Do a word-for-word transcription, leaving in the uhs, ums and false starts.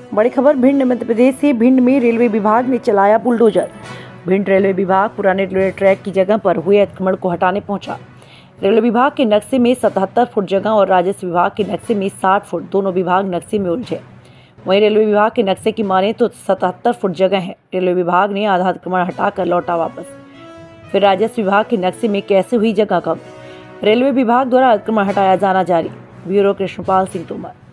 बड़ी खबर भिंड मध्य प्रदेश से। भिंड में रेलवे विभाग ने चलाया बुलडोजर। भिंड रेलवे विभाग पुराने रेलवे ट्रैक की जगह पर हुए अतिक्रमण को हटाने पहुंचा। रेलवे विभाग के नक्शे में सतहत्तर फुट जगह और राजस्व विभाग के नक्शे में साठ फुट, दोनों विभाग नक्शे में उलझे। वहीं रेलवे विभाग के नक्शे की माने तो सतहत्तर फुट जगह है। रेलवे विभाग ने आधा अतिक्रमण हटाकर लौटा वापस। फिर राजस्व विभाग के नक्शे में कैसे हुई जगह कम? रेलवे विभाग द्वारा अतिक्रमण हटाया जाना जारी। ब्यूरो कृष्णपाल सिंह तोमर।